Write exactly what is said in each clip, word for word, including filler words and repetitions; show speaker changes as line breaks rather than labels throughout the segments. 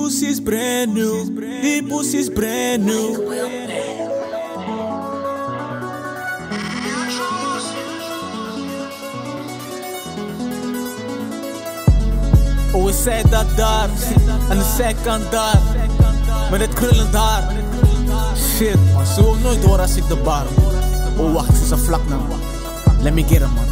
pussy's brand new. Die pussy's brand new. Oh, we zei dat daar, aan de zijkant daar, met het krullend haar. Shit man, ze wil nooit horen als ik de bar. Oh wacht, ze is een vlak naar me. Let me get him man.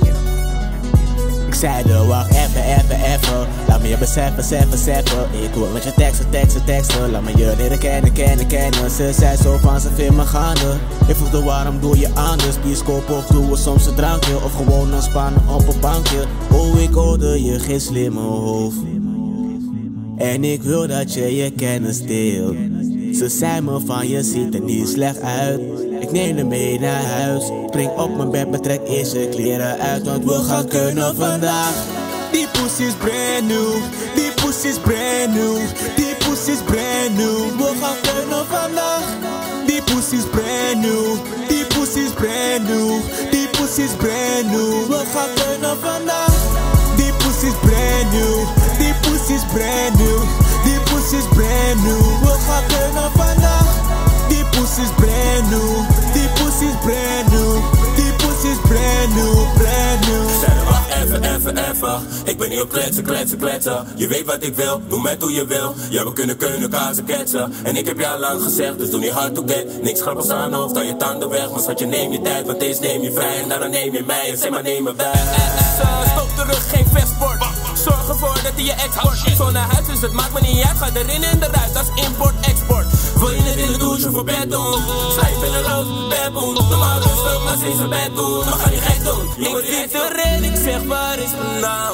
Ik zei de wacht, even, even, even. Laat me je beseffen, beseffen, beseffen. Ik wil met je teksten, teksten, teksten. Laat me je leren kennen, kennen, kennen. Ze zei zo van, ze vindt me gaande. Ik vroeg waarom doe je anders? Bioscoop of doen we soms een drankje? Of gewoon ontspannen op een bankje? Oh, ik hoorde je gis in mijn hoofd. En ik wil dat je je kennis deelt. Ze zei me van, je ziet er niet slecht uit. Ik neem er mee naar huis. Spring op mijn bed, betrek eerst je kleren uit. Want we gaan kunnen vandaag. Die pussy's brand new. Die pussy's brand new. Die pussy's brand new. We gaan kunnen vandaag. Die pussy's brand new. Die pussy's brand new. Die pussy's brand new. We gaan kunnen vandaag. Die pussy's brand new. Die pussy's brand new. Die pussy's brand new. We gaan kunnen vandaag. Die pussy's brand new. Die pussy's brand new. Die pussy's brand new. Brand new.
Zeg, wacht even, even, even. Ik ben niet op kletsen, kletsen, kletsen. Je weet wat ik wil, doe met hoe je wil. Ja, we kunnen kunnen kazen ketsen. En ik heb jou lang gezegd, dus doe niet hard to get. Niks grappigs aan hoofd, dan je tanden weg. Maar schat, je neem je tijd, want deze neem je vrij. En daarna neem je mij, en zeg maar neem me bij.
Stop terug, geen vechtsport. Zorg ervoor dat hij je export. Zo naar huis, dus het maakt me niet uit. Ga erin en eruit, als import-export.
Wil je het in de douche voor bed doen? Sla je pillen rood, bedboen. Normaal rustig, maar steeds een bed doen. Maar ga niet gek doen.
Ik zit erin, ik zeg waar is mijn naam?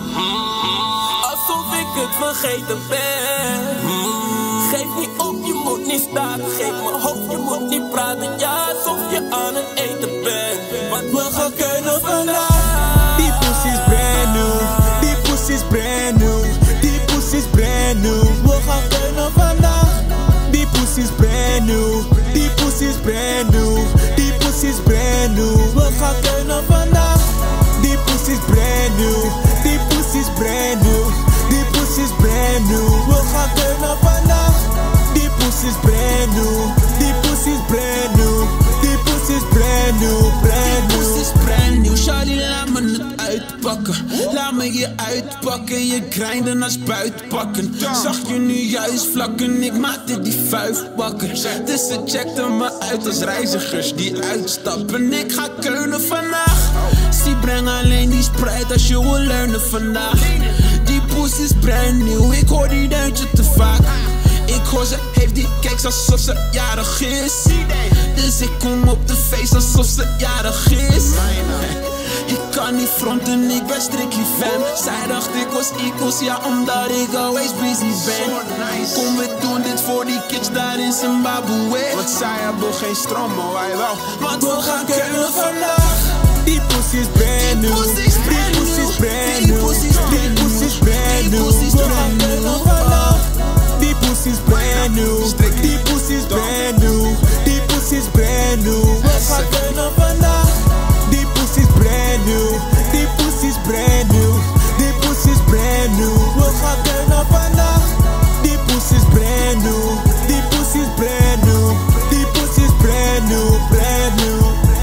Alsof ik het vergeten ben. Geef niet op, je moet niet staan. Geef me hoop, je moet niet praten. Ja, alsof je aan het eten bent. Want
we gaan kunnen vandaag. Die pussy's brand new. Die pussy's brand new. Die pussy's brand new. We gaan kunnen vandaag. Die pussy's brand new. Die pussy's brand new. Die pussy's brand new. We gaan kunnen vandaag. Die pussy's brand new. Die pussy's brand new. Die pussy's brand new. We gaan kunnen vandaag. Die pussy's brand new. Die pussy's brand new. Die pussy's brand new. Brand new.
Die pussy's brand new. Shawty, laat me het uitpakken. Laat me je uitpakken. Je grinden als buitpakken. Zag je nu juist vlakken. Ik maakte die vuif wakker. Dus ze checkten me uit als reizigers die uitstappen. Ik ga kunnen vandaag. Zie, breng alleen die sprite als je wil leunen vandaag. Die pussy's brand new. Ik hoor die deuntje te vaak. Ik hoor ze heeft die cakes alsof ze jarig is. Dus ik kom op de feest alsof ze jarig is. Ik kan niet fronten, ik ben strictly fan. Zij dacht ik was equals, ja, omdat ik always busy ben. Kom, we doen dit voor die kids daar in Zimbabwe. Want zij hebben geen stroom, maar wij wel. Want we gaan kunnen vandaag.
Die pussy's brand new. Die pussy's brand new. Die pussy's brand new. We gaan kunnen vandaag. Die pussy's brand new. Die pussy's brand new. Die pussy's brand new. We gaan kunnen vandaag. Die pussy's brand new. Die pussy's brand new. Die pussy's brand new. We gaan kunnen vandaag. Die pussy's brand new. Die pussy's brand new. Die pussy's brand new. Brand new.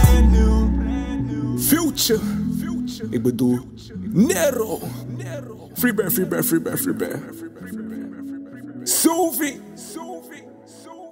Future. Ik bedoel Nero. Free bear, free bear, free bear, free bear. Sophie.